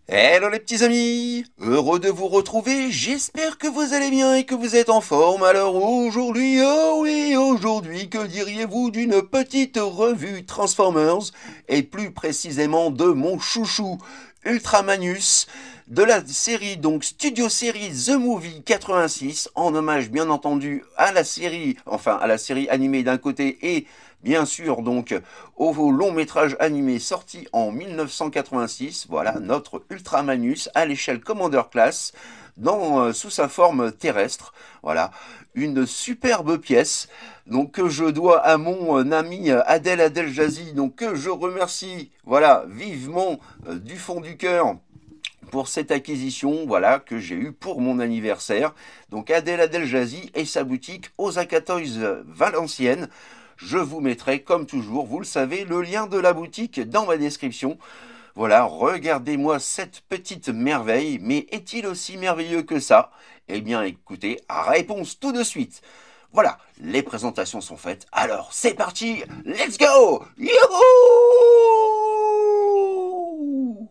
Hello les petits amis, heureux de vous retrouver, j'espère que vous allez bien et que vous êtes en forme. Alors aujourd'hui, oh oui, aujourd'hui, que diriez-vous d'une petite revue Transformers, et plus précisément de mon chouchou Ultramanus, de la série donc Studio Série The Movie 86, en hommage bien entendu à la série, enfin à la série animée d'un côté et bien sûr donc au long métrage animé sorti en 1986, voilà notre Ultramanus à l'échelle Commander Class, sous sa forme terrestre, voilà, une superbe pièce, donc que je dois à mon ami Adel Jazzy, donc que je remercie, voilà, vivement du fond du cœur pour cette acquisition, voilà, que j'ai eue pour mon anniversaire. Donc Adel Jazzy et sa boutique Osaka Toys Valenciennes. Je vous mettrai, comme toujours, vous le savez, le lien de la boutique dans ma description. Voilà, regardez-moi cette petite merveille, mais est-il aussi merveilleux que ça? Eh bien, écoutez, réponse tout de suite. Voilà, les présentations sont faites, alors c'est parti, let's go! Youhou!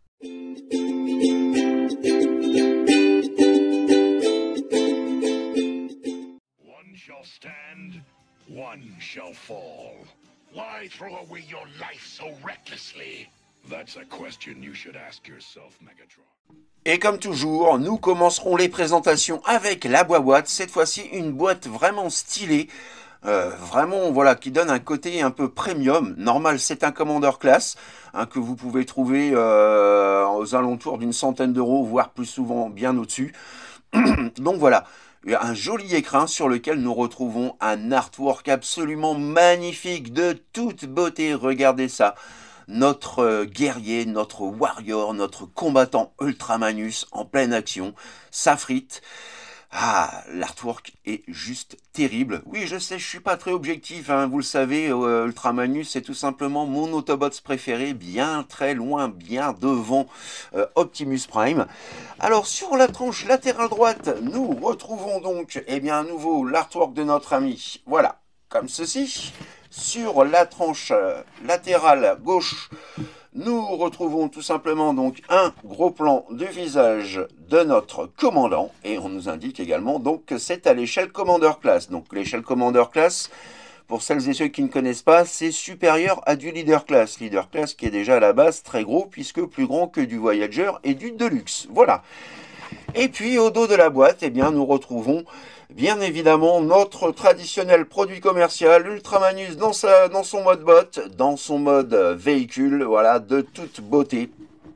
One shall stand, one shall fall. Why throw away your life so recklessly? That's a question you should ask yourself, Megatron. Et comme toujours, nous commencerons les présentations avec la boîte. Cette fois-ci, une boîte vraiment stylée. Vraiment, voilà, qui donne un côté un peu premium. Normal, c'est un Commander Class hein, que vous pouvez trouver aux alentours d'une centaine d'euros, voire plus souvent bien au-dessus. Donc voilà, un joli écrin sur lequel nous retrouvons un artwork absolument magnifique, de toute beauté. Regardez ça. Notre guerrier, notre warrior, notre combattant Ultramanus en pleine action, s'affrite. Ah, l'artwork est juste terrible. Oui, je sais, je suis pas très objectif, hein, vous le savez, Ultramanus c'est tout simplement mon Autobots préféré, bien très loin, bien devant Optimus Prime. Alors sur la tranche latérale droite, nous retrouvons donc, eh bien à nouveau l'artwork de notre ami. Voilà, comme ceci. Sur la tranche latérale gauche, nous retrouvons tout simplement donc un gros plan du visage de notre commandant et on nous indique également donc que c'est à l'échelle Commander Class. Donc l'échelle Commander Class, pour celles et ceux qui ne connaissent pas, c'est supérieur à du Leader Class. Leader Class qui est déjà à la base très gros puisque plus grand que du Voyager et du Deluxe. Voilà. Et puis au dos de la boîte, eh bien, nous retrouvons bien évidemment notre traditionnel produit commercial, Ultramanus dans son mode bot, dans son mode véhicule, voilà, de toute beauté.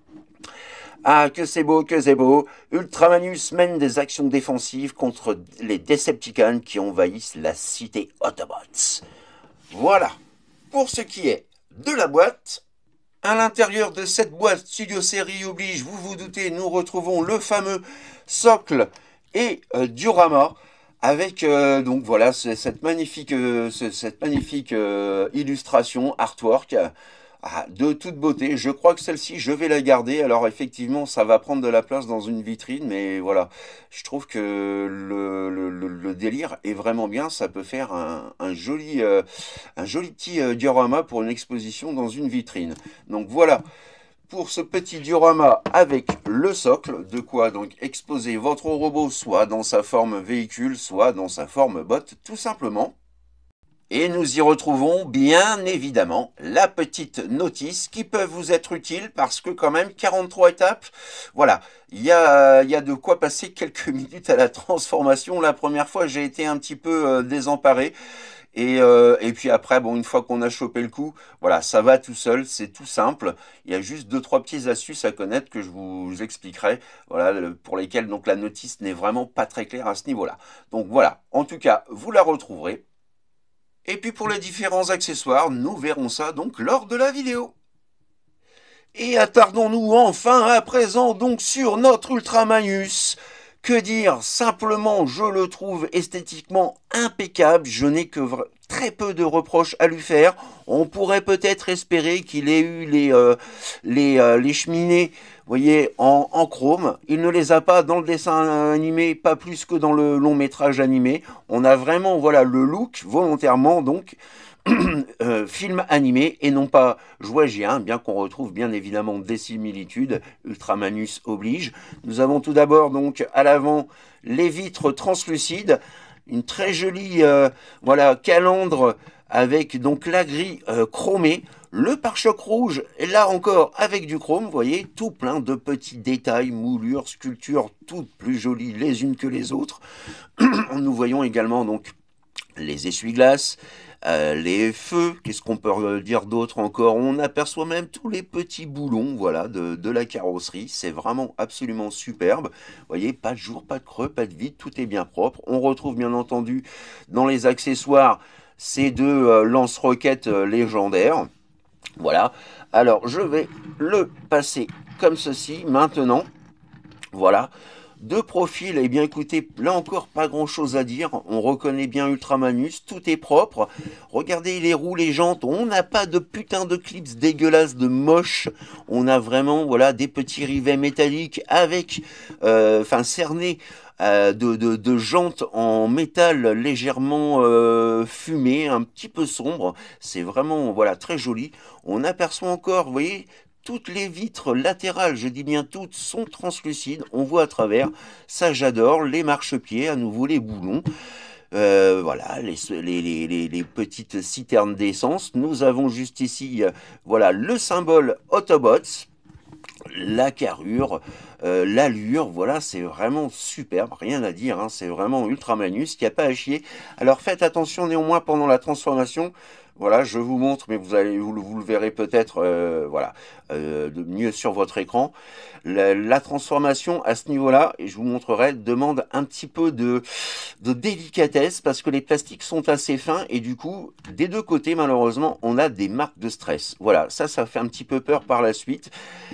Ah, que c'est beau, que c'est beau. Ultramanus mène des actions défensives contre les Decepticons qui envahissent la cité Autobots. Voilà, pour ce qui est de la boîte. À l'intérieur de cette boîte Studio Série oblige, vous vous doutez, nous retrouvons le fameux socle et diorama avec donc voilà cette magnifique illustration artwork de toute beauté. Je crois que celle-ci je vais la garder. Alors effectivement ça va prendre de la place dans une vitrine, mais voilà, je trouve que le délire est vraiment bien. Ça peut faire un joli petit diorama pour une exposition dans une vitrine. Donc voilà pour ce petit diorama avec le socle, de quoi donc exposer votre robot soit dans sa forme véhicule, soit dans sa forme bot, tout simplement. Et nous y retrouvons bien évidemment la petite notice qui peut vous être utile parce que quand même 43 étapes, voilà, il y a de quoi passer quelques minutes à la transformation. La première fois j'ai été un petit peu désemparé. Et puis après, bon, une fois qu'on a chopé le coup, voilà, ça va tout seul, c'est tout simple. Il y a juste deux, trois petites astuces à connaître que je vous expliquerai, voilà, pour lesquelles donc la notice n'est vraiment pas très claire à ce niveau-là. Donc voilà, en tout cas, vous la retrouverez. Et puis pour les différents accessoires, nous verrons ça donc lors de la vidéo. Et attardons-nous enfin à présent donc sur notre Ultramanus. Que dire? Simplement, je le trouve esthétiquement impeccable. Je n'ai que très peu de reproches à lui faire. On pourrait peut-être espérer qu'il ait eu les cheminées, vous voyez, en chrome. Il ne les a pas dans le dessin animé, pas plus que dans le long métrage animé. On a vraiment, voilà, le look volontairement donc film animé et non pas jouet G1, bien qu'on retrouve bien évidemment des similitudes, Ultramanus oblige. Nous avons tout d'abord donc à l'avant les vitres translucides, une très jolie voilà, calandre avec donc la grille chromée, le pare-choc rouge, là encore avec du chrome, vous voyez, tout plein de petits détails, moulures, sculptures, toutes plus jolies les unes que les autres. Nous voyons également donc les essuie-glaces, les feux, qu'est-ce qu'on peut dire d'autre encore? On aperçoit même tous les petits boulons, voilà, de la carrosserie. C'est vraiment absolument superbe. Vous voyez, pas de jour, pas de creux, pas de vide, tout est bien propre. On retrouve bien entendu dans les accessoires ces deux lance-roquettes légendaires. Voilà. Alors, je vais le passer comme ceci maintenant. Voilà. De profil, eh bien écoutez, là encore pas grand chose à dire, on reconnaît bien Ultramanus, tout est propre, regardez les roues, les jantes, on n'a pas de putain de clips dégueulasses, de moches, on a vraiment voilà des petits rivets métalliques avec, cernés de jantes en métal légèrement fumé, un petit peu sombre, c'est vraiment voilà très joli, on aperçoit encore, vous voyez, toutes les vitres latérales, je dis bien toutes, sont translucides, on voit à travers, ça j'adore, les marchepieds, à nouveau les boulons, voilà, les petites citernes d'essence, nous avons juste ici, voilà, le symbole Autobots, la carrure, l'allure, voilà, c'est vraiment superbe, rien à dire, hein, c'est vraiment Ultramanus, il n'y a pas à chier. Alors faites attention néanmoins pendant la transformation, voilà, je vous montre, mais vous le verrez peut-être, voilà, de mieux sur votre écran. La transformation à ce niveau-là, et je vous montrerai, demande un petit peu de délicatesse parce que les plastiques sont assez fins et du coup, des deux côtés, malheureusement, on a des marques de stress. Voilà, ça fait un petit peu peur par la suite.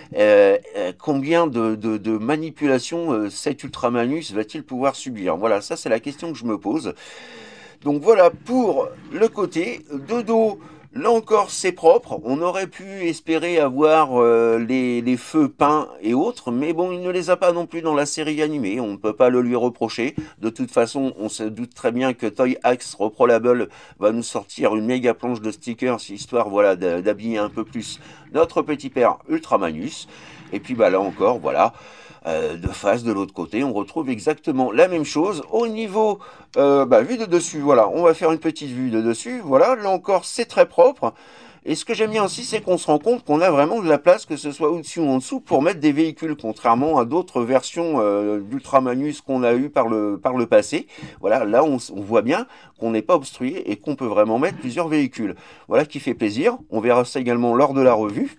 Combien de manipulations cet Ultramanus va-t-il pouvoir subir? Voilà, ça c'est la question que je me pose. Donc voilà pour le côté. De dos, là encore c'est propre. On aurait pu espérer avoir les feux peints et autres, mais bon, il ne les a pas non plus dans la série animée. On ne peut pas le lui reprocher. De toute façon, on se doute très bien que Toy Axe Reprolable va nous sortir une méga planche de stickers, histoire voilà, d'habiller un peu plus notre petit père Ultramanus. Et puis bah là encore, voilà. De face, de l'autre côté, on retrouve exactement la même chose. Au niveau vue de dessus, voilà, on va faire une petite vue de dessus. Voilà, là encore, c'est très propre. Et ce que j'aime bien aussi, c'est qu'on se rend compte qu'on a vraiment de la place, que ce soit au-dessus ou en dessous, pour mettre des véhicules, contrairement à d'autres versions d'Ultramanus qu'on a eues par le passé. Voilà, là, on voit bien qu'on n'est pas obstrué et qu'on peut vraiment mettre plusieurs véhicules. Voilà qui fait plaisir. On verra ça également lors de la revue.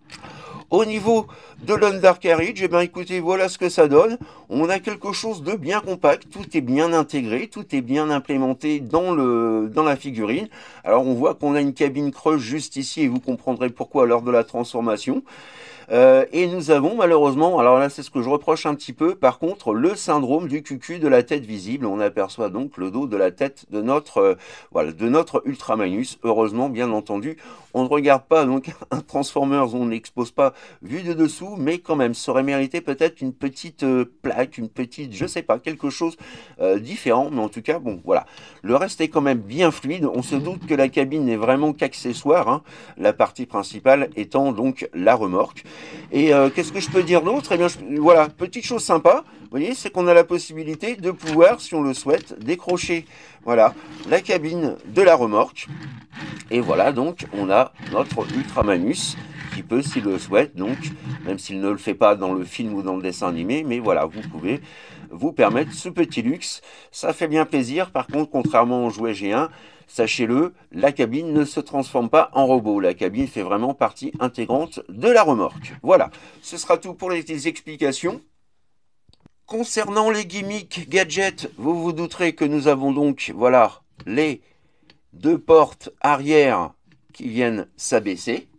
Au niveau de l'Undercarriage, eh bien écoutez, voilà ce que ça donne. On a quelque chose de bien compact, tout est bien intégré, tout est bien implémenté dans la figurine. Alors on voit qu'on a une cabine creuse juste ici et vous comprendrez pourquoi lors de la transformation. Et nous avons malheureusement, alors là c'est ce que je reproche un petit peu, par contre le syndrome du cucu de la tête visible. On aperçoit donc le dos de la tête de notre Ultramanus. Heureusement, bien entendu, on ne regarde pas donc un Transformers, on n'expose pas vue de dessous, mais quand même, ça aurait mérité peut-être une petite plaque, une petite, je sais pas, quelque chose différent, mais en tout cas, bon, voilà. Le reste est quand même bien fluide. On se doute que la cabine n'est vraiment qu'accessoire, hein, la partie principale étant donc la remorque. Et qu'est-ce que je peux dire d'autre? Eh bien, voilà, petite chose sympa, vous voyez, c'est qu'on a la possibilité de pouvoir, si on le souhaite, décrocher, voilà, la cabine de la remorque. Et voilà, donc, on a notre Ultramanus qui peut, s'il le souhaite, donc, même s'il ne le fait pas dans le film ou dans le dessin animé, mais voilà, vous pouvez vous permettre ce petit luxe. Ça fait bien plaisir. Par contre, contrairement au jouet G1, sachez-le, la cabine ne se transforme pas en robot. La cabine fait vraiment partie intégrante de la remorque. Voilà, ce sera tout pour les explications. Concernant les gimmicks gadgets, vous vous douterez que nous avons donc, voilà, les deux portes arrière qui viennent s'abaisser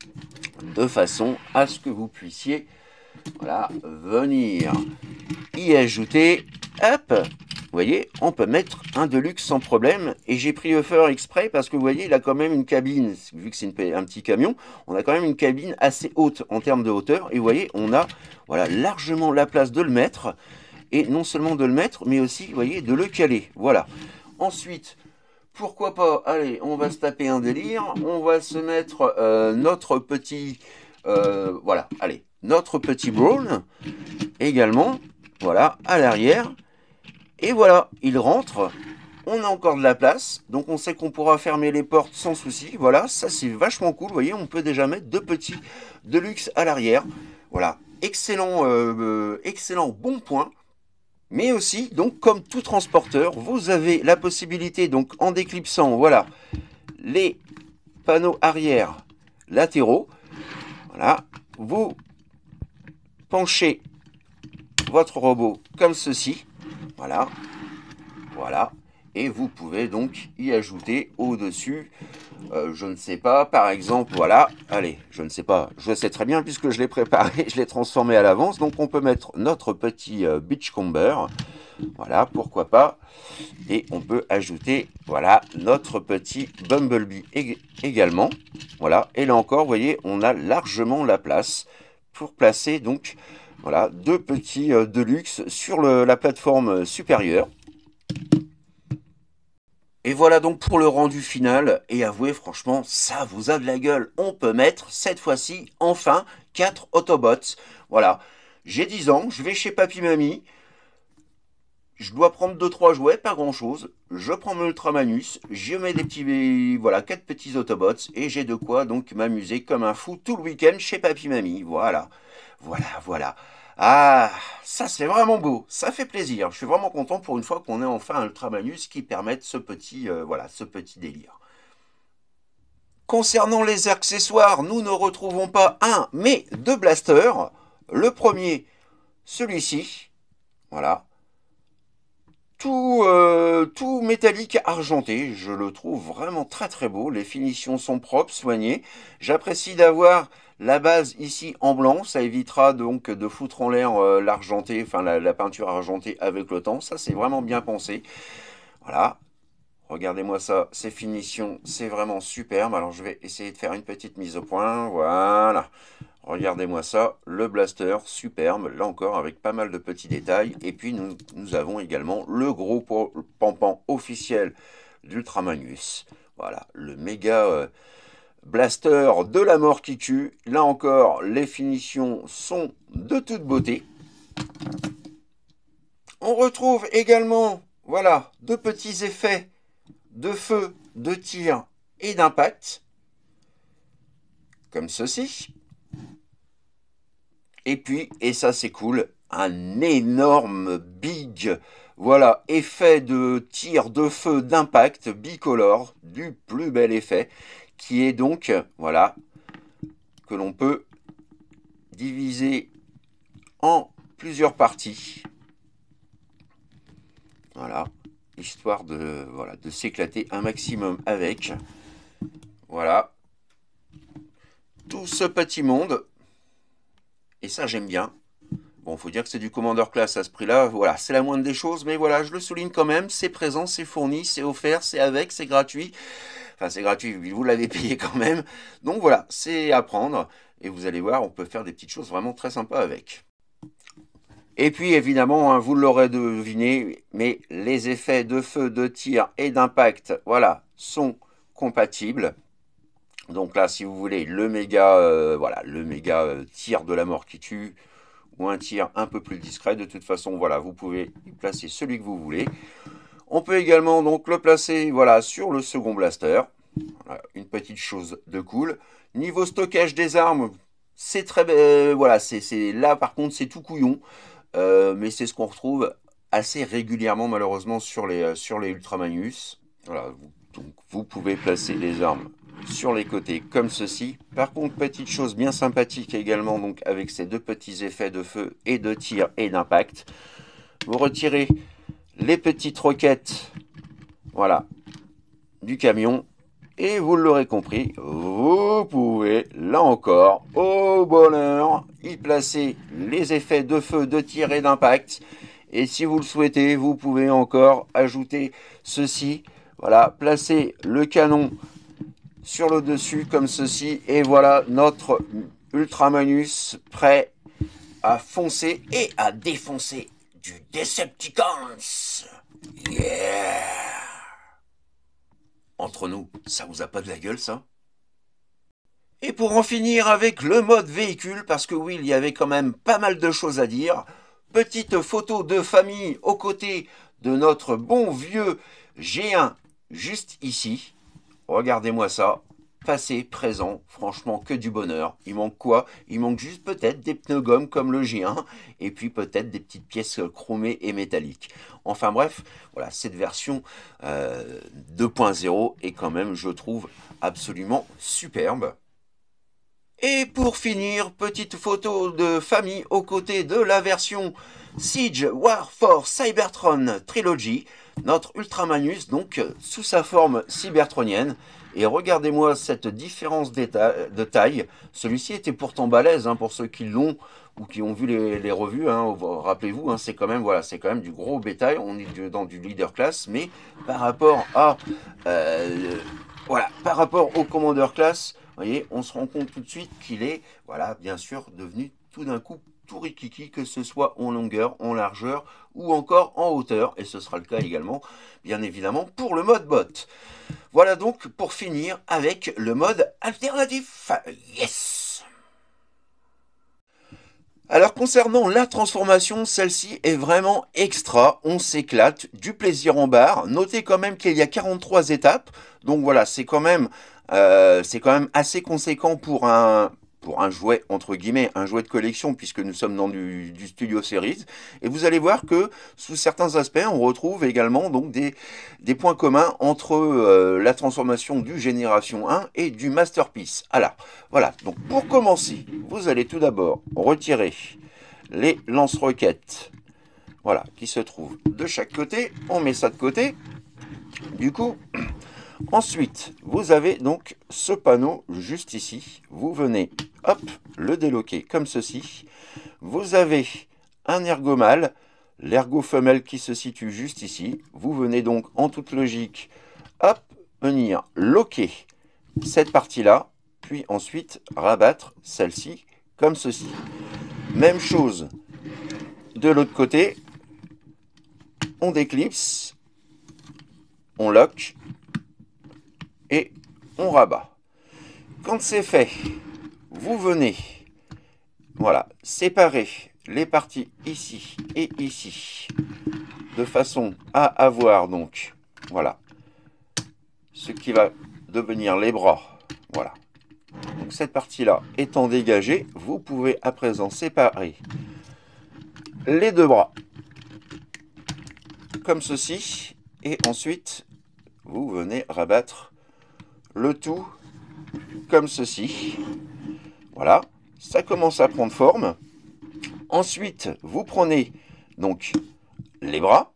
de façon à ce que vous puissiez, voilà, venir y ajouter, hop, vous voyez, on peut mettre un Deluxe sans problème, et j'ai pris Hofer exprès parce que vous voyez, il a quand même une cabine, vu que c'est un petit camion, on a quand même une cabine assez haute en termes de hauteur, et vous voyez, on a voilà, largement la place de le mettre, et non seulement de le mettre, mais aussi, vous voyez, de le caler, voilà. Ensuite, pourquoi pas, allez, on va se taper un délire, on va se mettre notre petit, voilà, allez, notre petit Brawl également, voilà, à l'arrière, et voilà, il rentre, on a encore de la place, donc on sait qu'on pourra fermer les portes sans souci, voilà, ça c'est vachement cool, vous voyez, on peut déjà mettre deux petits Deluxe à l'arrière, voilà, excellent, excellent bon point. Mais aussi, donc, comme tout transporteur, vous avez la possibilité, donc, en déclipsant, voilà, les panneaux arrière latéraux, voilà, vous penchez votre robot comme ceci, voilà, voilà, et vous pouvez donc y ajouter au-dessus, je ne sais pas, par exemple, voilà, allez, je ne sais pas, je sais très bien puisque je l'ai préparé, je l'ai transformé à l'avance, donc on peut mettre notre petit beachcomber, voilà, pourquoi pas. Et on peut ajouter, voilà, notre petit Bumblebee également. Voilà, et là encore, vous voyez, on a largement la place pour placer, donc, voilà, deux petits Deluxe sur la plateforme supérieure. Et voilà donc pour le rendu final. Et avouez, franchement, ça vous a de la gueule. On peut mettre, cette fois-ci, enfin, 4 Autobots. Voilà, j'ai 10 ans, je vais chez Papy Mamie. Je dois prendre 2-3 jouets, pas grand chose. Je prends mon Ultramanus, je mets des petits, voilà, 4 petits Autobots et j'ai de quoi donc m'amuser comme un fou tout le week-end chez Papy Mamie. Voilà, voilà, voilà. Ah, ça c'est vraiment beau, ça fait plaisir. Je suis vraiment content pour une fois qu'on ait enfin un Ultramanus qui permette ce petit, voilà, ce petit délire. Concernant les accessoires, nous ne retrouvons pas un, mais deux blasters. Le premier, celui-ci, voilà. Tout métallique argenté, je le trouve vraiment très très beau, les finitions sont propres, soignées. J'apprécie d'avoir la base ici en blanc, ça évitera donc de foutre en l'air l'argenté, enfin la peinture argentée avec le temps, ça c'est vraiment bien pensé. Voilà, regardez-moi ça, ces finitions, c'est vraiment superbe. Alors je vais essayer de faire une petite mise au point, voilà. Regardez-moi ça, le blaster, superbe, là encore avec pas mal de petits détails. Et puis nous avons également le gros pampan officiel d'Ultramanus. Voilà, le méga blaster de la mort qui tue. Là encore, les finitions sont de toute beauté. On retrouve également, voilà, de petits effets de feu, de tir et d'impact, comme ceci. Et puis, et ça c'est cool, un énorme big, voilà, effet de tir, de feu, d'impact, bicolore, du plus bel effet, qui est donc, voilà, que l'on peut diviser en plusieurs parties. Voilà, histoire de, voilà, de s'éclater un maximum avec. Voilà, tout ce petit monde. Et ça, j'aime bien. Bon, faut dire que c'est du Commander Class à ce prix-là. Voilà, c'est la moindre des choses, mais voilà, je le souligne quand même. C'est présent, c'est fourni, c'est offert, c'est avec, c'est gratuit. Enfin, c'est gratuit, vous l'avez payé quand même. Donc voilà, c'est à prendre. Et vous allez voir, on peut faire des petites choses vraiment très sympas avec. Et puis évidemment, hein, vous l'aurez deviné, mais les effets de feu, de tir et d'impact, voilà, sont compatibles. Donc là, si vous voulez le méga, voilà, le méga tir de la mort qui tue, ou un tir un peu plus discret, de toute façon, voilà, vous pouvez y placer celui que vous voulez. On peut également donc le placer, voilà, sur le second blaster. Voilà, une petite chose de cool. Niveau stockage des armes, c'est très, voilà, c'est là par contre c'est tout couillon, mais c'est ce qu'on retrouve assez régulièrement malheureusement sur les Ultramanus. Voilà, donc vous pouvez placer les armes sur les côtés comme ceci. Par contre, petite chose bien sympathique également, donc avec ces deux petits effets de feu et de tir et d'impact. Vous retirez les petites roquettes, voilà, du camion. Et vous l'aurez compris, vous pouvez, là encore, au bonheur, y placer les effets de feu, de tir et d'impact. Et si vous le souhaitez, vous pouvez encore ajouter ceci. Voilà, placer le canon sur le dessus comme ceci. Et voilà notre Ultramanus prêt à foncer et à défoncer du Decepticons. Yeah! Entre nous, ça vous a pas de la gueule, ça? Et pour en finir avec le mode véhicule, parce que oui, il y avait quand même pas mal de choses à dire, petite photo de famille aux côtés de notre bon vieux G1 juste ici. Regardez-moi ça. Passé, présent, franchement que du bonheur. Il manque quoi? Il manque juste peut-être des pneus gomme comme le G1 et puis peut-être des petites pièces chromées et métalliques. Enfin bref, voilà, cette version 2.0 est quand même, je trouve, absolument superbe. Et pour finir, petite photo de famille aux côtés de la version Siege War for Cybertron Trilogy, notre Ultramanus donc sous sa forme cybertronienne. Et regardez-moi cette différence de taille. Celui-ci était pourtant balèze pour ceux qui l'ont ou qui ont vu les revues. Rappelez-vous, c'est quand même voilà, c'est quand même du gros bétail. On est dans du leader class, mais par rapport à voilà, par rapport au Commander class. Vous voyez, on se rend compte tout de suite qu'il est, voilà, bien sûr, devenu tout d'un coup tout rikiki, que ce soit en longueur, en largeur ou encore en hauteur. Et ce sera le cas également, bien évidemment, pour le mode bot. Voilà donc pour finir avec le mode alternatif. Yes! Alors concernant la transformation, celle-ci est vraiment extra, on s'éclate, du plaisir en barre. Notez quand même qu'il y a 43 étapes, donc voilà, c'est quand même assez conséquent pour un jouet, entre guillemets, un jouet de collection, puisque nous sommes dans du Studio Series. Et vous allez voir que, sous certains aspects, on retrouve également donc des points communs entre la transformation du Génération 1 et du Masterpiece. Alors, voilà, donc pour commencer, vous allez tout d'abord retirer les lance-roquettes, voilà, qui se trouvent de chaque côté. On met ça de côté. Du coup... Ensuite, vous avez donc ce panneau juste ici. Vous venez, hop, le déloquer comme ceci. Vous avez un ergomal, l'ergo femelle qui se situe juste ici. Vous venez donc, en toute logique, hop, venir loquer cette partie-là, puis ensuite rabattre celle-ci comme ceci. Même chose de l'autre côté. On déclipse, on lock, et on rabat. Quand c'est fait, vous venez, voilà, séparer les parties ici et ici, de façon à avoir donc, voilà, ce qui va devenir les bras, voilà. Donc cette partie-là étant dégagée, vous pouvez à présent séparer les deux bras, comme ceci, et ensuite, vous venez rabattre le tout comme ceci. Voilà, ça commence à prendre forme. Ensuite, vous prenez donc les bras.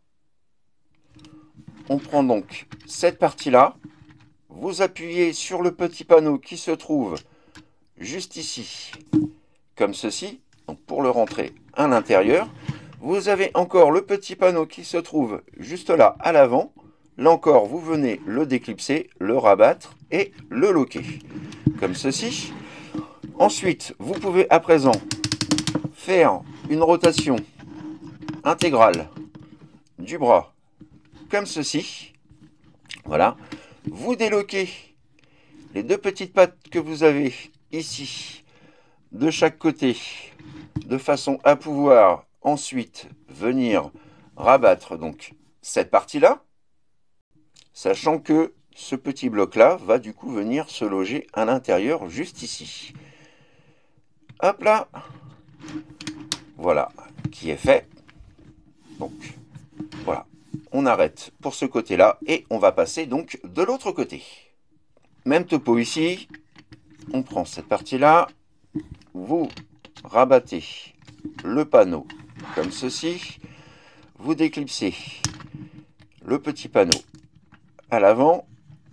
On prend donc cette partie-là. Vous appuyez sur le petit panneau qui se trouve juste ici, comme ceci. Donc pour le rentrer à l'intérieur. Vous avez encore le petit panneau qui se trouve juste là à l'avant. Là encore, vous venez le déclipser, le rabattre et le loquer, comme ceci. Ensuite, vous pouvez à présent faire une rotation intégrale du bras, comme ceci. Voilà. Vous déloquez les deux petites pattes que vous avez ici, de chaque côté, de façon à pouvoir ensuite venir rabattre donc cette partie-là. Sachant que ce petit bloc-là va du coup venir se loger à l'intérieur, juste ici. Hop là. Voilà, qui est fait. Donc, voilà. On arrête pour ce côté-là et on va passer donc de l'autre côté. Même topo ici. On prend cette partie-là. Vous rabattez le panneau comme ceci. Vous déclipsez le petit panneau à l'avant,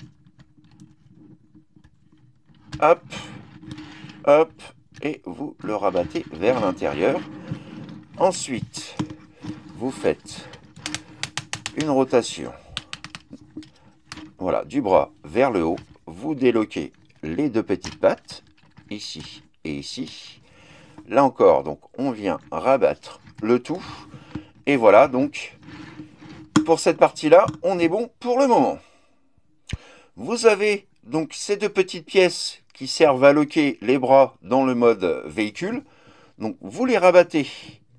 hop, hop, et vous le rabattez vers l'intérieur. Ensuite, vous faites une rotation, voilà, du bras vers le haut. Vous déloquez les deux petites pattes, ici et ici. Là encore, donc, on vient rabattre le tout. Et voilà, donc, pour cette partie-là, on est bon pour le moment. Vous avez donc ces deux petites pièces qui servent à loquer les bras dans le mode véhicule. Donc vous les rabattez,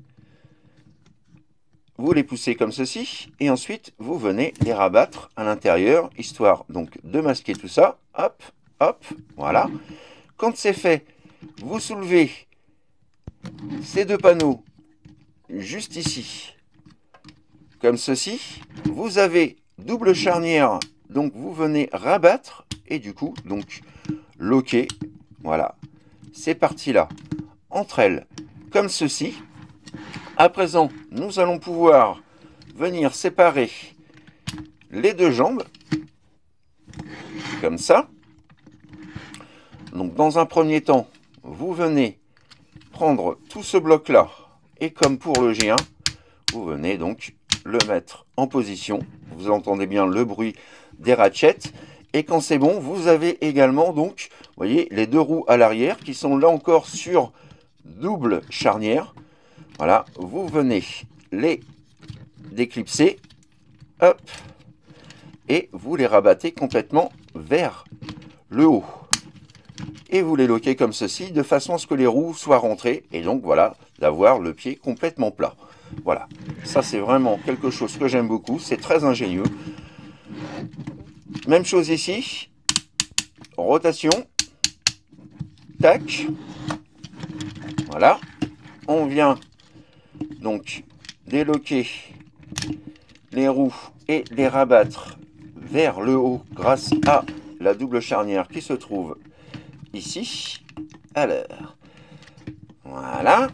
vous les poussez comme ceci, et ensuite vous venez les rabattre à l'intérieur, histoire donc de masquer tout ça. Hop, hop, voilà. Quand c'est fait, vous soulevez ces deux panneaux juste ici, comme ceci. Vous avez double charnière, donc vous venez rabattre et du coup donc loquer, voilà, ces parties-là entre elles, comme ceci. À présent, nous allons pouvoir venir séparer les deux jambes, comme ça. Donc dans un premier temps, vous venez prendre tout ce bloc-là, et comme pour le G1, vous venez donc le mettre en position. Vous entendez bien le bruit des ratchets. Et quand c'est bon, vous avez également donc, vous voyez, les deux roues à l'arrière qui sont là encore sur double charnière. Voilà, vous venez les déclipser, hop, et vous les rabattez complètement vers le haut. Et vous les loquez comme ceci, de façon à ce que les roues soient rentrées, et donc voilà, d'avoir le pied complètement plat. Voilà, ça c'est vraiment quelque chose que j'aime beaucoup, c'est très ingénieux. Même chose ici, rotation, tac, voilà, on vient donc déloquer les roues et les rabattre vers le haut grâce à la double charnière qui se trouve ici. Alors, voilà.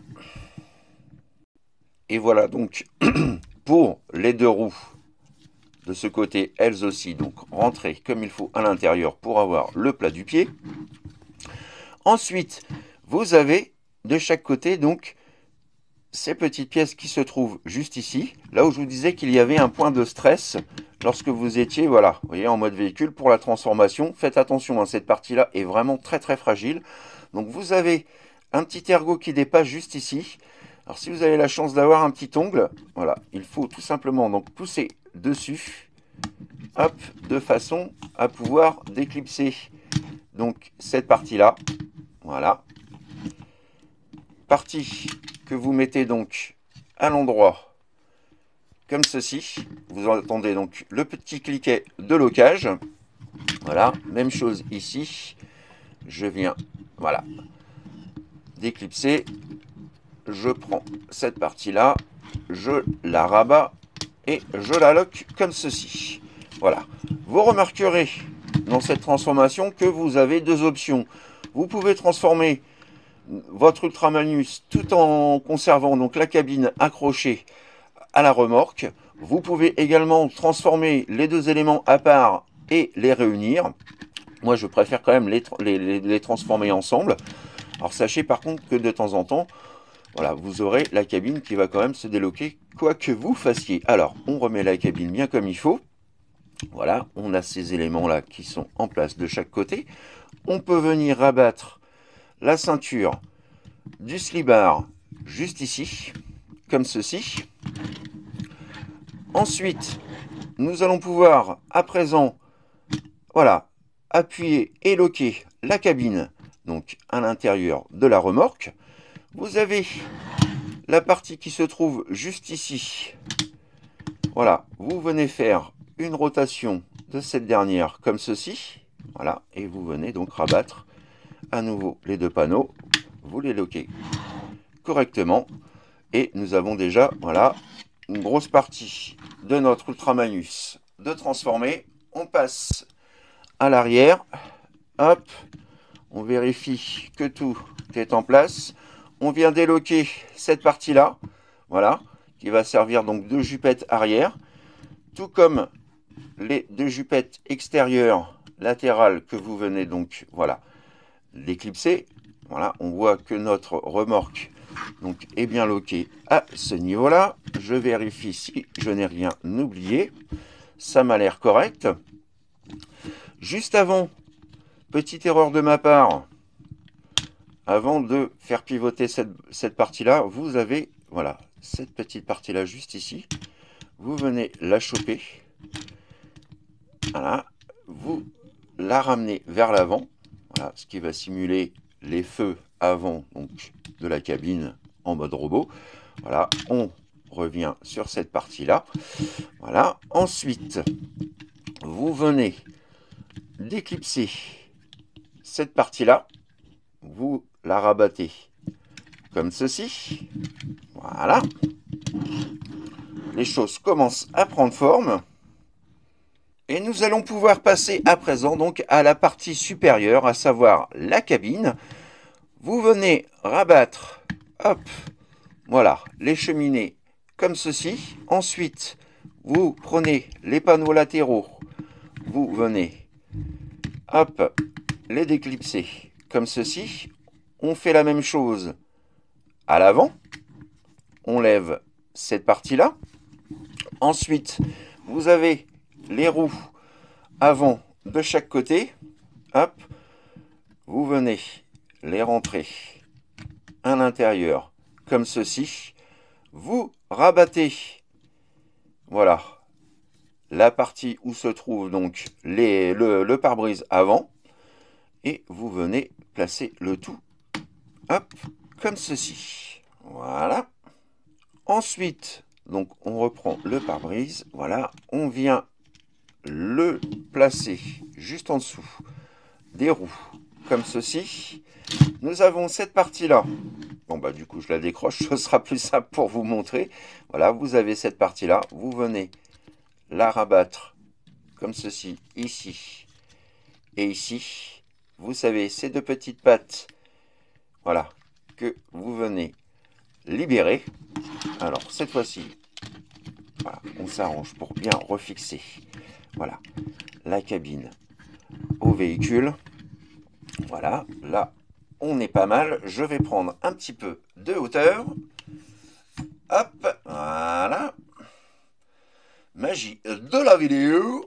Et voilà donc pour les deux roues de ce côté, elles aussi, donc rentrées comme il faut à l'intérieur pour avoir le plat du pied. Ensuite, vous avez de chaque côté donc ces petites pièces qui se trouvent juste ici, là où je vous disais qu'il y avait un point de stress lorsque vous étiez, voilà, vous voyez, en mode véhicule pour la transformation. Faites attention, hein, cette partie-là est vraiment très très fragile. Donc vous avez un petit ergot qui dépasse juste ici. Alors si vous avez la chance d'avoir un petit ongle, voilà, il faut tout simplement donc pousser dessus, hop, de façon à pouvoir déclipser donc cette partie-là, voilà. Partie que vous mettez donc à l'endroit comme ceci. Vous entendez donc le petit cliquet de locage. Voilà, même chose ici. Je viens, voilà, déclipser. Je prends cette partie-là, je la rabats et je la loque comme ceci. Voilà. Vous remarquerez dans cette transformation que vous avez deux options. Vous pouvez transformer votre Ultramanus tout en conservant donc la cabine accrochée à la remorque. Vous pouvez également transformer les deux éléments à part et les réunir. Moi, je préfère quand même les transformer ensemble. Alors, sachez par contre que de temps en temps, voilà, vous aurez la cabine qui va quand même se déloquer, quoi que vous fassiez. Alors, on remet la cabine bien comme il faut. Voilà, on a ces éléments-là qui sont en place de chaque côté. On peut venir rabattre la ceinture du slibard juste ici, comme ceci. Ensuite, nous allons pouvoir, à présent, voilà, appuyer et loquer la cabine, donc à l'intérieur de la remorque. Vous avez la partie qui se trouve juste ici. Voilà, vous venez faire une rotation de cette dernière comme ceci. Voilà, et vous venez donc rabattre à nouveau les deux panneaux. Vous les loquez correctement. Et nous avons déjà, voilà, une grosse partie de notre Ultramanus de transformer. On passe à l'arrière. Hop, on vérifie que tout est en place. On vient déloquer cette partie-là, voilà, qui va servir donc de jupette arrière, tout comme les deux jupettes extérieures latérales que vous venez donc, voilà, d'éclipser. Voilà, on voit que notre remorque donc est bien loquée à ce niveau-là. Je vérifie si je n'ai rien oublié. Ça m'a l'air correct. Juste avant, petite erreur de ma part, avant de faire pivoter cette partie-là, vous avez, voilà, cette petite partie-là juste ici. Vous venez la choper. Voilà. Vous la ramener vers l'avant, voilà, ce qui va simuler les feux avant donc, de la cabine en mode robot. Voilà, on revient sur cette partie-là. Voilà, ensuite, vous venez d'éclipser cette partie-là, vous la rabattez comme ceci. Voilà. Les choses commencent à prendre forme. Et nous allons pouvoir passer à présent donc à la partie supérieure, à savoir la cabine. Vous venez rabattre, hop, voilà, les cheminées comme ceci. Ensuite, vous prenez les panneaux latéraux, vous venez, hop, les déclipser comme ceci. On fait la même chose à l'avant. On lève cette partie-là. Ensuite, vous avez les roues avant de chaque côté. Hop, vous venez les rentrer à l'intérieur comme ceci. Vous rabattez, voilà, la partie où se trouve donc le pare-brise avant. Et vous venez placer le tout, hop, comme ceci. Voilà. Ensuite, donc on reprend le pare-brise. Voilà, on vient le placer juste en dessous des roues, comme ceci. Nous avons cette partie-là. Bon, bah du coup, je la décroche, ce sera plus simple pour vous montrer. Voilà, vous avez cette partie-là. Vous venez la rabattre comme ceci, ici et ici. Vous savez, ces deux petites pattes, voilà, que vous venez libérer. Alors, cette fois-ci, voilà, on s'arrange pour bien refixer, voilà, la cabine au véhicule. Voilà, là, on est pas mal. Je vais prendre un petit peu de hauteur. Hop, voilà. Magie de la vidéo.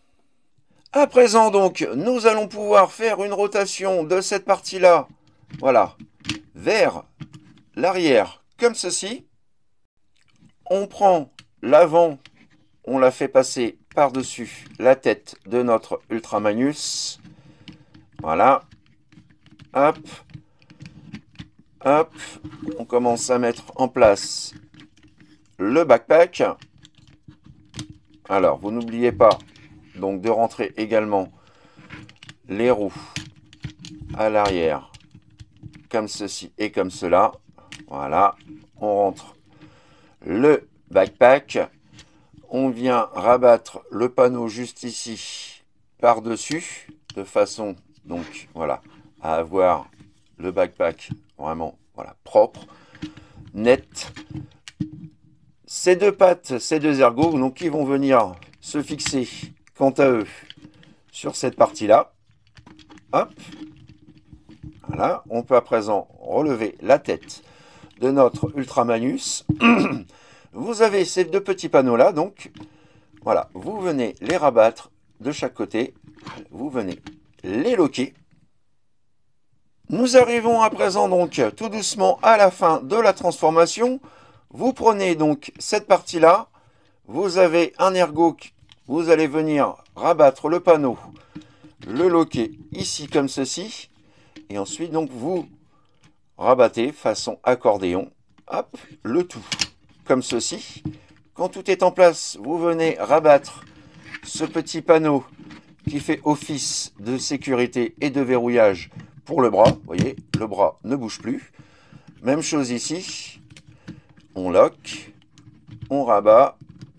À présent, donc, nous allons pouvoir faire une rotation de cette partie-là, voilà, vers l'arrière, comme ceci. On prend l'avant, on la fait passer par-dessus la tête de notre Ultra Magnus. Voilà. Hop. Hop. On commence à mettre en place le backpack. Alors, vous n'oubliez pas donc de rentrer également les roues à l'arrière, comme ceci et comme cela. Voilà. On rentre le backpack. On vient rabattre le panneau juste ici par-dessus, de façon donc voilà à avoir le backpack vraiment voilà propre, net. Ces deux pattes, ces deux ergots, donc qui vont venir se fixer quant à eux sur cette partie-là. Hop, voilà. On peut à présent relever la tête de notre Ultra Magnus. Vous avez ces deux petits panneaux-là, donc voilà, vous venez les rabattre de chaque côté, vous venez les loquer. Nous arrivons à présent donc tout doucement à la fin de la transformation. Vous prenez donc cette partie-là, vous avez un ergot, vous allez venir rabattre le panneau, le loquer ici comme ceci, et ensuite donc vous rabattez façon accordéon, hop, le tout comme ceci. Quand tout est en place, vous venez rabattre ce petit panneau qui fait office de sécurité et de verrouillage pour le bras. Vous voyez, le bras ne bouge plus. Même chose ici. On lock, on rabat,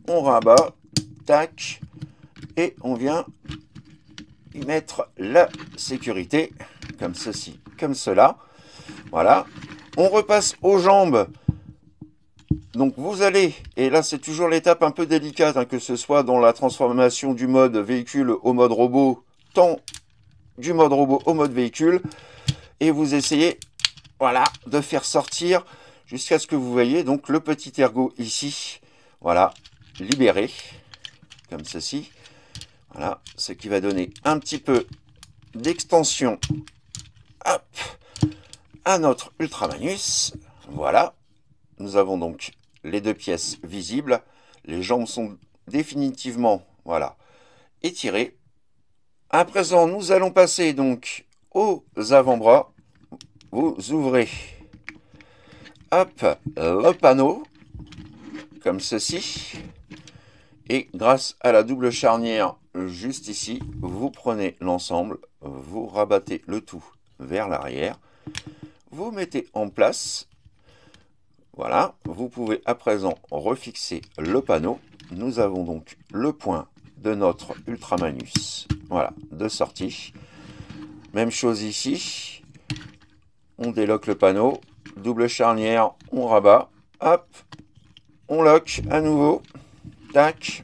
tac, et on vient y mettre la sécurité, comme ceci, comme cela. Voilà. On repasse aux jambes. Donc vous allez, et là c'est toujours l'étape un peu délicate, hein, que ce soit dans la transformation du mode véhicule au mode robot, tant du mode robot au mode véhicule, et vous essayez, voilà, de faire sortir jusqu'à ce que vous voyez donc le petit ergot ici, voilà, libéré, comme ceci, voilà, ce qui va donner un petit peu d'extension, hop, à notre Ultra Magnus, voilà. Nous avons donc les deux pièces visibles. Les jambes sont définitivement, voilà, étirées. À présent, nous allons passer donc aux avant-bras. Vous ouvrez, hop, le panneau, comme ceci. Et grâce à la double charnière juste ici, vous prenez l'ensemble, vous rabattez le tout vers l'arrière, vous mettez en place. Voilà, vous pouvez à présent refixer le panneau. Nous avons donc le point de notre Ultramanus, voilà, de sortie. Même chose ici, on déloque le panneau, double charnière, on rabat, hop, on lock à nouveau, tac,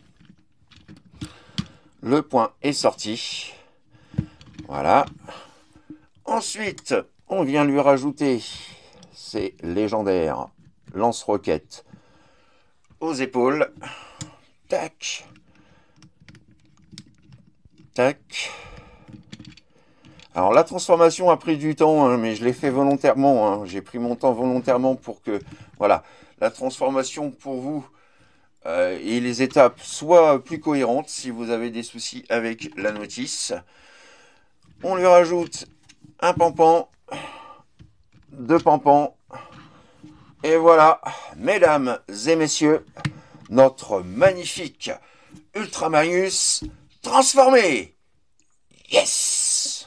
le point est sorti, voilà. Ensuite, on vient lui rajouter ces légendaires lance-roquettes aux épaules, tac, tac. Alors la transformation a pris du temps, hein, mais je l'ai fait volontairement, hein. J'ai pris mon temps volontairement pour que, voilà, la transformation pour vous et les étapes soient plus cohérentes si vous avez des soucis avec la notice. On lui rajoute un pampan, deux pampans, et voilà, mesdames et messieurs, notre magnifique Ultramanus transformé. Yes!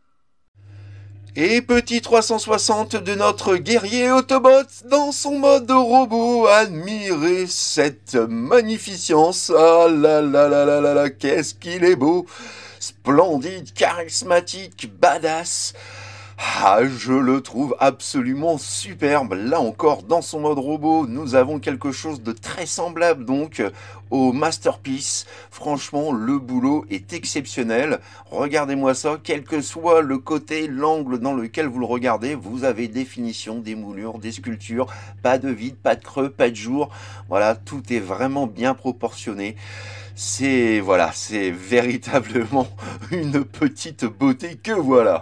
Et petit 360 de notre guerrier Autobot dans son mode robot. Admirez cette magnificence. Ah là là là là là là, qu'est-ce qu'il est beau. Splendide, charismatique, badass. Ah, je le trouve absolument superbe. Là encore, dans son mode robot, nous avons quelque chose de très semblable donc au Masterpiece. Franchement, le boulot est exceptionnel. Regardez-moi ça, quel que soit le côté, l'angle dans lequel vous le regardez, vous avez définition, des moulures, des sculptures, pas de vide, pas de creux, pas de jour. Voilà, tout est vraiment bien proportionné. C'est voilà, c'est véritablement une petite beauté que voilà.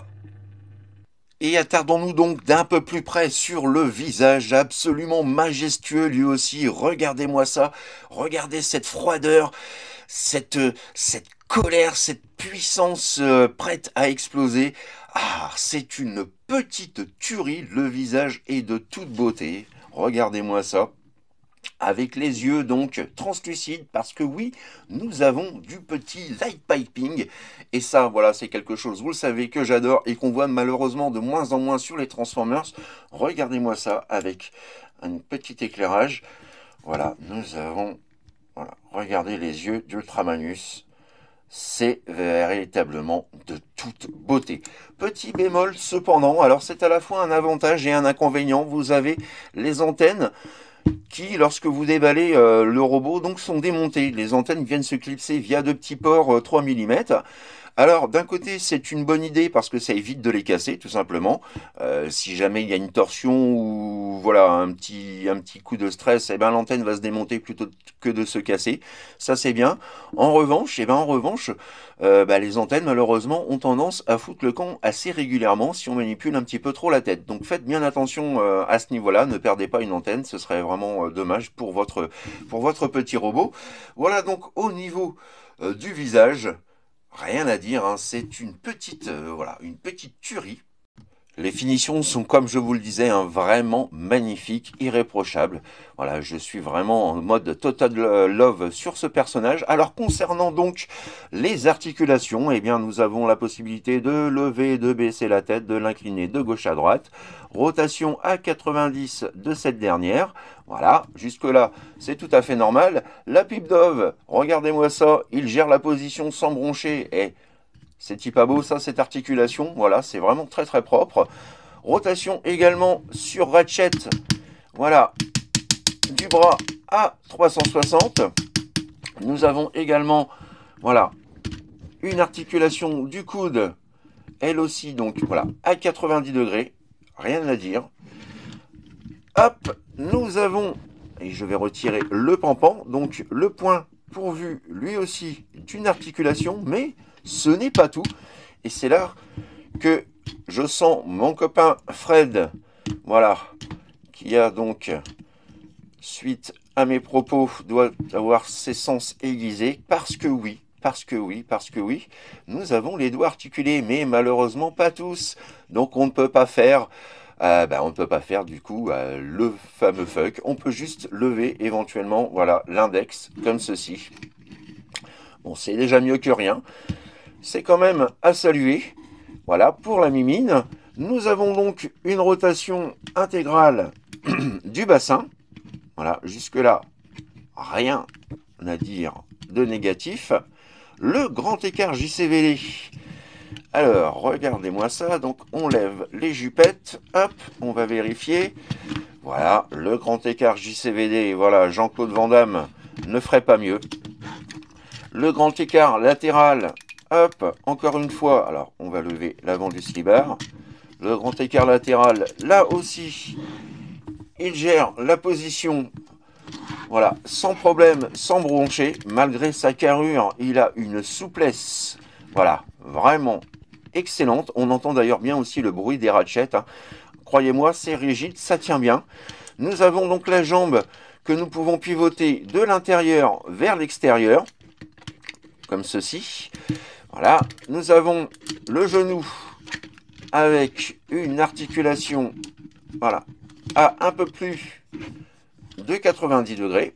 Et attardons-nous donc d'un peu plus près sur le visage absolument majestueux lui aussi. Regardez-moi ça, regardez cette froideur, cette colère, cette puissance prête à exploser. Ah, c'est une petite tuerie, le visage est de toute beauté. Regardez-moi ça. Avec les yeux donc translucides, parce que oui, nous avons du petit light piping, et ça, voilà, c'est quelque chose, vous le savez, que j'adore, et qu'on voit malheureusement de moins en moins sur les Transformers. Regardez-moi ça, avec un petit éclairage. Voilà, nous avons, voilà, regardez les yeux d'Ultramanus. C'est véritablement de toute beauté. Petit bémol cependant, alors c'est à la fois un avantage et un inconvénient, vous avez les antennes qui, lorsque vous déballez le robot, donc sont démontées. Les antennes viennent se clipser via de petits ports 3 mm. Alors, d'un côté, c'est une bonne idée parce que ça évite de les casser, tout simplement. Si jamais il y a une torsion ou voilà un petit coup de stress, eh ben, l'antenne va se démonter plutôt que de se casser. Ça, c'est bien. En revanche, les antennes, malheureusement, ont tendance à foutre le camp assez régulièrement si on manipule un petit peu trop la tête. Donc, faites bien attention à ce niveau-là. Ne perdez pas une antenne. Ce serait vraiment dommage pour votre petit robot. Voilà donc au niveau du visage. Rien à dire, hein, c'est une petite, une petite tuerie. Les finitions sont, comme je vous le disais, hein, vraiment magnifiques, irréprochables. Voilà, je suis vraiment en mode total love sur ce personnage. Alors, concernant donc les articulations, eh bien, nous avons la possibilité de lever et de baisser la tête, de l'incliner de gauche à droite. Rotation à 90 de cette dernière. Voilà, jusque-là, c'est tout à fait normal. La pipe Dove, regardez-moi ça, il gère la position sans broncher et... C'est pas beau ça, cette articulation, voilà, c'est vraiment très très propre. Rotation également sur Ratchet, voilà, du bras à 360. Nous avons également, voilà, une articulation du coude, elle aussi, donc voilà, à 90 degrés, rien à dire. Hop, nous avons, et je vais retirer le pampan, donc le point pourvu lui aussi d'une articulation, mais ce n'est pas tout. Et c'est là que je sens mon copain Fred, voilà, qui a donc, suite à mes propos, doit avoir ses sens aiguisés. Parce que oui, parce que oui, nous avons les doigts articulés, mais malheureusement pas tous. Donc on ne peut pas faire, on ne peut pas faire du coup le fameux fuck. On peut juste lever éventuellement, voilà, l'index comme ceci. Bon, c'est déjà mieux que rien. C'est quand même à saluer. Voilà, pour la mimine. Nous avons donc une rotation intégrale du bassin. Voilà, jusque-là, rien à dire de négatif. Le grand écart JCVD. Alors, regardez-moi ça. Donc, on lève les jupettes. Hop, on va vérifier. Voilà, le grand écart JCVD. Voilà, Jean-Claude Van Damme ne ferait pas mieux. Le grand écart latéral. Hop, encore une fois. Alors, on va lever l'avant du slibard. Le grand écart latéral, là aussi, il gère la position, voilà, sans problème, sans broncher. Malgré sa carrure, il a une souplesse, voilà, vraiment excellente. On entend d'ailleurs bien aussi le bruit des ratchets. Hein. Croyez-moi, c'est rigide, ça tient bien. Nous avons donc la jambe que nous pouvons pivoter de l'intérieur vers l'extérieur, comme ceci. Voilà, nous avons le genou avec une articulation, voilà, à un peu plus de 90 degrés.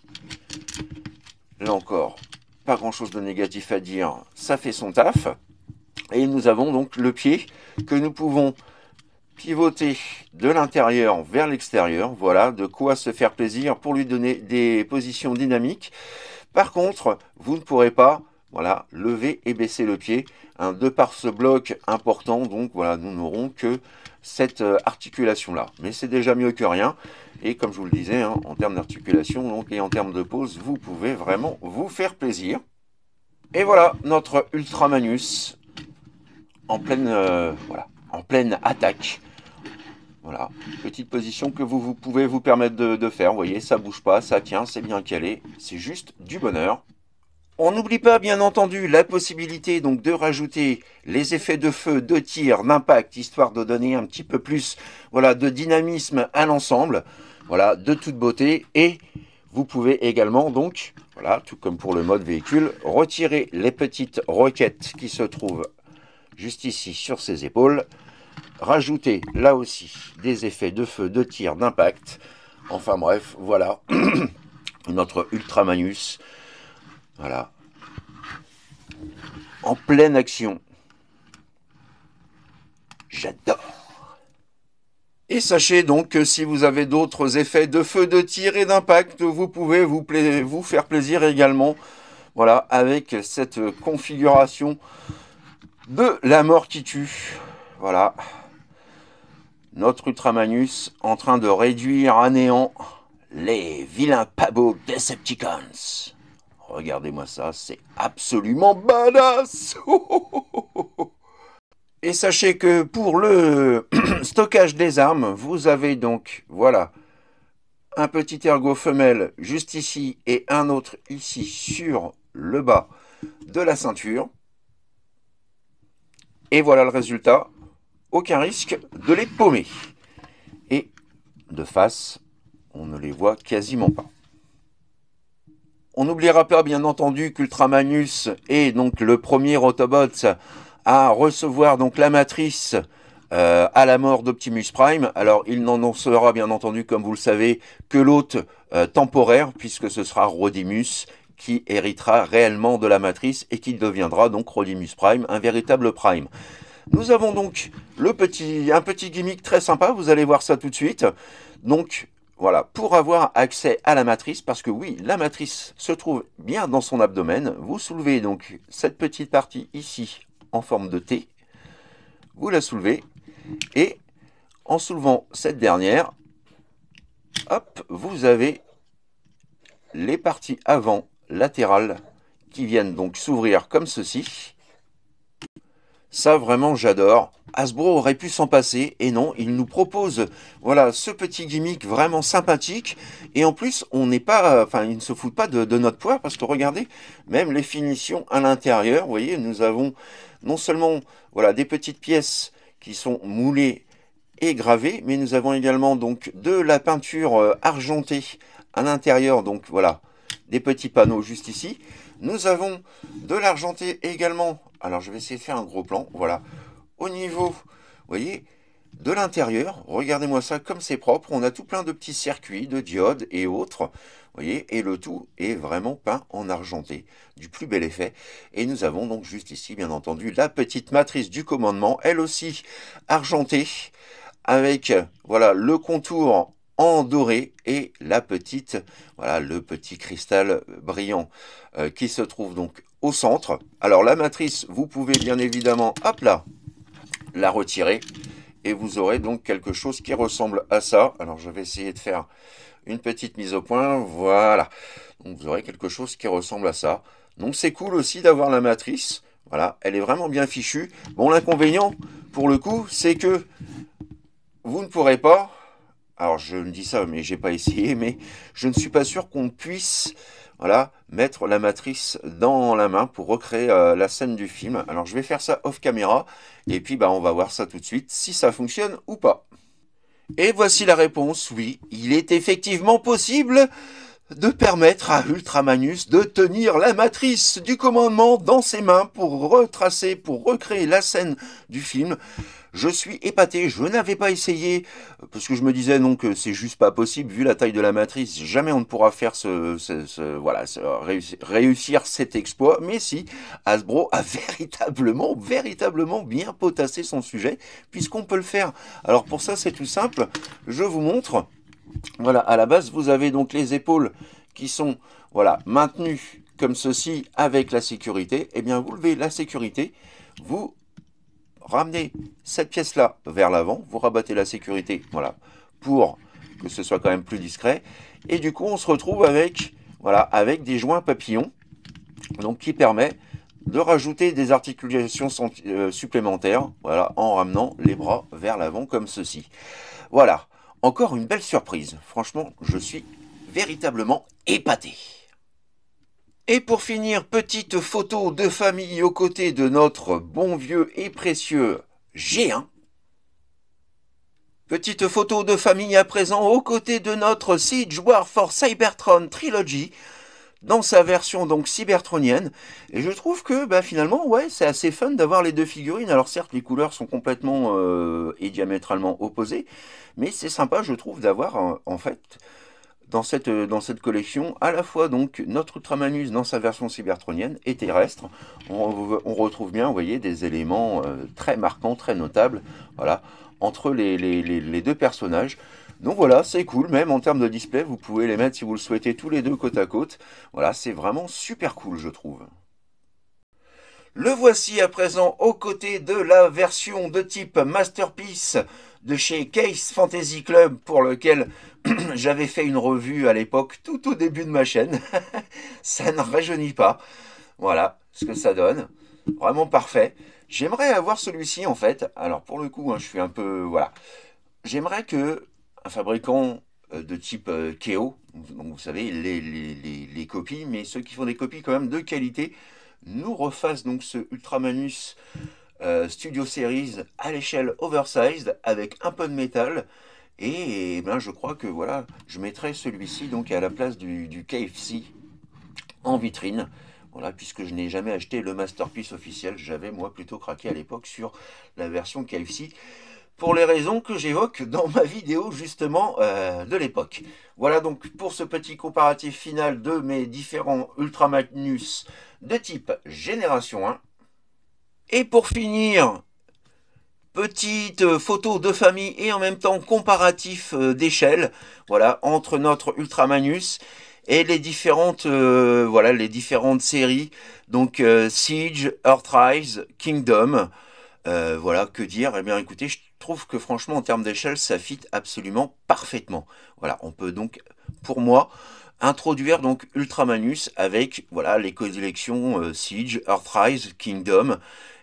Là encore, pas grand chose de négatif à dire, ça fait son taf. Et nous avons donc le pied que nous pouvons pivoter de l'intérieur vers l'extérieur. Voilà, de quoi se faire plaisir pour lui donner des positions dynamiques. Par contre, vous ne pourrez pas, voilà, lever et baisser le pied. Hein, de par ce bloc important, donc voilà, nous n'aurons que cette articulation-là. Mais c'est déjà mieux que rien. Et comme je vous le disais, hein, en termes d'articulation donc, et en termes de pose, vous pouvez vraiment vous faire plaisir. Et voilà, notre Ultramanus en pleine, voilà, en pleine attaque. Voilà, petite position que vous pouvez vous permettre de faire. Vous voyez, ça bouge pas, ça tient, c'est bien calé. C'est juste du bonheur. On n'oublie pas, bien entendu, la possibilité donc de rajouter les effets de feu, de tir, d'impact, histoire de donner un petit peu plus, voilà, de dynamisme à l'ensemble, voilà, de toute beauté. Et vous pouvez également donc, voilà, tout comme pour le mode véhicule, retirer les petites roquettes qui se trouvent juste ici sur ses épaules, rajouter là aussi des effets de feu, de tir, d'impact. Enfin bref, voilà notre Ultramanus. Voilà. En pleine action. J'adore. Et sachez donc que si vous avez d'autres effets de feu, de tir et d'impact, vous pouvez vous faire plaisir également. Voilà, avec cette configuration de la mort qui tue. Voilà. Notre Ultramanus en train de réduire à néant les vilains pabots Decepticons. Regardez-moi ça, c'est absolument badass. Et sachez que pour le stockage des armes, vous avez donc, voilà, un petit ergot femelle juste ici et un autre ici sur le bas de la ceinture. Et voilà le résultat. Aucun risque de les paumer. Et de face, on ne les voit quasiment pas. On n'oubliera pas bien entendu qu'Ultramanus est donc le premier Autobot à recevoir donc la matrice à la mort d'Optimus Prime. Alors il n'en sera bien entendu, comme vous le savez, que l'hôte temporaire, puisque ce sera Rodimus qui héritera réellement de la matrice et qui deviendra donc Rodimus Prime, un véritable Prime. Nous avons donc un petit gimmick très sympa, vous allez voir ça tout de suite. Donc voilà, pour avoir accès à la matrice, parce que oui, la matrice se trouve bien dans son abdomen, vous soulevez donc cette petite partie ici en forme de T, vous la soulevez, et en soulevant cette dernière, hop, vous avez les parties avant latérales qui viennent donc s'ouvrir comme ceci. Ça, vraiment, j'adore. Hasbro aurait pu s'en passer, et non, il nous propose, voilà, ce petit gimmick vraiment sympathique, et en plus, on n'est pas, enfin, il ne se fout pas de notre poids, parce que regardez, même les finitions à l'intérieur, vous voyez, nous avons non seulement, voilà, des petites pièces qui sont moulées et gravées, mais nous avons également, donc, de la peinture argentée à l'intérieur, donc, voilà, des petits panneaux juste ici. Nous avons de l'argenté également. Alors je vais essayer de faire un gros plan. Voilà. Au niveau, vous voyez, de l'intérieur, regardez-moi ça comme c'est propre. On a tout plein de petits circuits, de diodes et autres. Vous voyez, et le tout est vraiment peint en argenté, du plus bel effet. Et nous avons donc juste ici, bien entendu, la petite matrice du commandement, elle aussi argentée, avec voilà le contour en doré et la petite, voilà le petit cristal brillant qui se trouve donc au centre. Alors la matrice, vous pouvez bien évidemment, hop là, la retirer et vous aurez donc quelque chose qui ressemble à ça. Alors je vais essayer de faire une petite mise au point, voilà. Donc vous aurez quelque chose qui ressemble à ça. Donc c'est cool aussi d'avoir la matrice. Voilà, elle est vraiment bien fichue. Bon, l'inconvénient, pour le coup, c'est que vous ne pourrez pas, alors je me dis ça, mais j'ai pas essayé, mais je ne suis pas sûr qu'on puisse, voilà, mettre la matrice dans la main pour recréer la scène du film. Alors je vais faire ça off caméra, et puis bah, on va voir ça tout de suite, si ça fonctionne ou pas. Et voici la réponse, oui, il est effectivement possible de permettre à Ultramanus de tenir la matrice du commandement dans ses mains pour retracer, pour recréer la scène du film. Je suis épaté, je n'avais pas essayé, parce que je me disais non que c'est juste pas possible, vu la taille de la matrice, jamais on ne pourra faire réussir cet exploit, mais si, Hasbro a véritablement bien potassé son sujet, puisqu'on peut le faire. Alors pour ça c'est tout simple, je vous montre. Voilà, à la base, vous avez donc les épaules qui sont voilà, maintenues comme ceci avec la sécurité. Eh bien, vous levez la sécurité, vous ramenez cette pièce-là vers l'avant, vous rabattez la sécurité, voilà, pour que ce soit quand même plus discret. Et du coup, on se retrouve avec, voilà, avec des joints papillons, donc qui permet de rajouter des articulations supplémentaires, voilà, en ramenant les bras vers l'avant comme ceci. Voilà. Encore une belle surprise. Franchement, je suis véritablement épaté. Et pour finir, petite photo de famille aux côtés de notre bon vieux et précieux G1. Petite photo de famille à présent aux côtés de notre Siege War for Cybertron Trilogy, dans sa version donc cybertronienne. Et je trouve que bah, finalement, ouais, c'est assez fun d'avoir les deux figurines. Alors certes, les couleurs sont complètement et diamétralement opposées, mais c'est sympa, je trouve, d'avoir en fait dans cette collection à la fois donc notre Ultramanus dans sa version cybertronienne et terrestre. On retrouve bien, vous voyez, des éléments très marquants, très notables, voilà, entre les deux personnages. Donc voilà, c'est cool, même en termes de display, vous pouvez les mettre si vous le souhaitez tous les deux côte à côte. Voilà, c'est vraiment super cool, je trouve. Le voici à présent aux côtés de la version de type Masterpiece de chez Case Fantasy Club, pour lequel j'avais fait une revue à l'époque, tout au début de ma chaîne. Ça ne rajeunit pas. Voilà ce que ça donne. Vraiment parfait. J'aimerais avoir celui-ci en fait. Alors pour le coup, hein, je suis un peu... Voilà. J'aimerais que un fabricant de type Keo, donc vous savez, les copies, mais ceux qui font des copies quand même de qualité, nous refasse donc ce Ultramanus Studio Series à l'échelle oversized avec un peu de métal. Et ben, je crois que voilà, je mettrai celui-ci donc à la place du KFC en vitrine. Voilà, puisque je n'ai jamais acheté le Masterpiece officiel, j'avais moi plutôt craqué à l'époque sur la version KFC, pour les raisons que j'évoque dans ma vidéo justement de l'époque. Voilà donc pour ce petit comparatif final de mes différents Ultramanus de type Génération 1. Et pour finir, petite photo de famille et en même temps comparatif d'échelle, voilà, entre notre Ultramanus et les différentes, voilà, les différentes séries, donc Siege, Earthrise, Kingdom. Voilà, que dire? Eh bien, écoutez, je trouve que franchement, en termes d'échelle, ça fit absolument parfaitement. Voilà, on peut donc, pour moi, introduire donc Ultramanus avec voilà les collections Siege, Earthrise, Kingdom,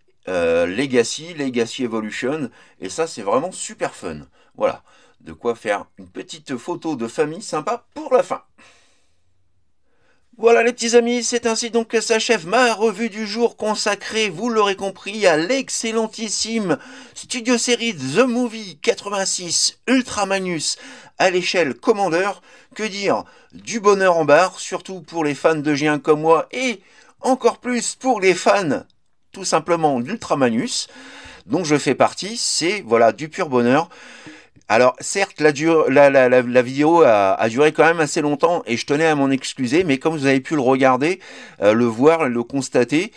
Legacy Evolution, et ça, c'est vraiment super fun. Voilà, de quoi faire une petite photo de famille sympa pour la fin. Voilà les petits amis, c'est ainsi donc que s'achève ma revue du jour consacrée, vous l'aurez compris, à l'excellentissime studio série The Movie 86 Ultramanus à l'échelle Commander. Que dire, du bonheur en barre, surtout pour les fans de G1 comme moi et encore plus pour les fans tout simplement d'Ultramanus, dont je fais partie. C'est voilà du pur bonheur. Alors, certes, la vidéo a duré quand même assez longtemps et je tenais à m'en excuser, mais comme vous avez pu le regarder, le voir, le constater,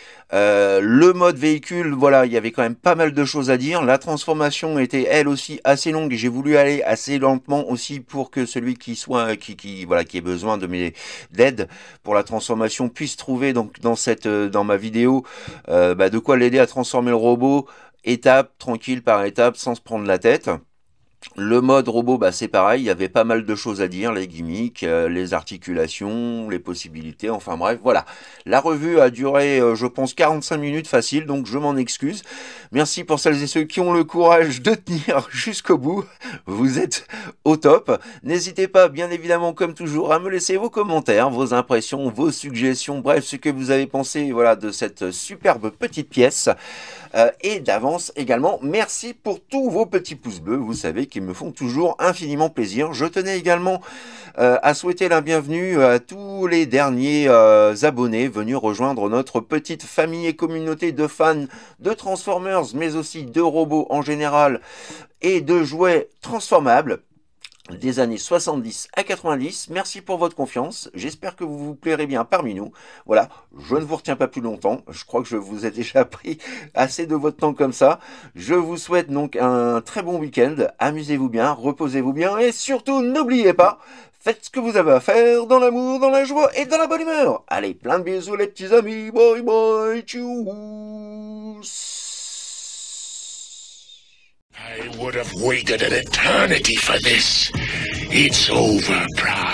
le mode véhicule, voilà, il y avait quand même pas mal de choses à dire. La transformation était elle aussi assez longue et j'ai voulu aller assez lentement aussi pour que celui voilà, qui ait besoin d'aide pour la transformation puisse trouver donc dans ma vidéo, de quoi l'aider à transformer le robot étape, tranquille par étape, sans se prendre la tête. Le mode robot, c'est pareil, il y avait pas mal de choses à dire, les gimmicks, les articulations, les possibilités, enfin bref, voilà. La revue a duré, je pense, 45 minutes facile, donc je m'en excuse. Merci pour celles et ceux qui ont le courage de tenir jusqu'au bout, vous êtes au top. N'hésitez pas, bien évidemment, comme toujours, à me laisser vos commentaires, vos impressions, vos suggestions, bref, ce que vous avez pensé voilà, de cette superbe petite pièce. Et d'avance également, merci pour tous vos petits pouces bleus, vous savez qu'ils me font toujours infiniment plaisir. Je tenais également à souhaiter la bienvenue à tous les derniers abonnés venus rejoindre notre petite famille et communauté de fans de Transformers, mais aussi de robots en général et de jouets transformables des années 70 à 90. Merci pour votre confiance. J'espère que vous vous plairez bien parmi nous. Voilà, je ne vous retiens pas plus longtemps. Je crois que je vous ai déjà pris assez de votre temps comme ça. Je vous souhaite donc un très bon week-end. Amusez-vous bien, reposez-vous bien et surtout n'oubliez pas, faites ce que vous avez à faire dans l'amour, dans la joie et dans la bonne humeur. Allez, plein de bisous les petits amis. Bye bye, tchuss. I would have waited an eternity for this. It's over, Pride.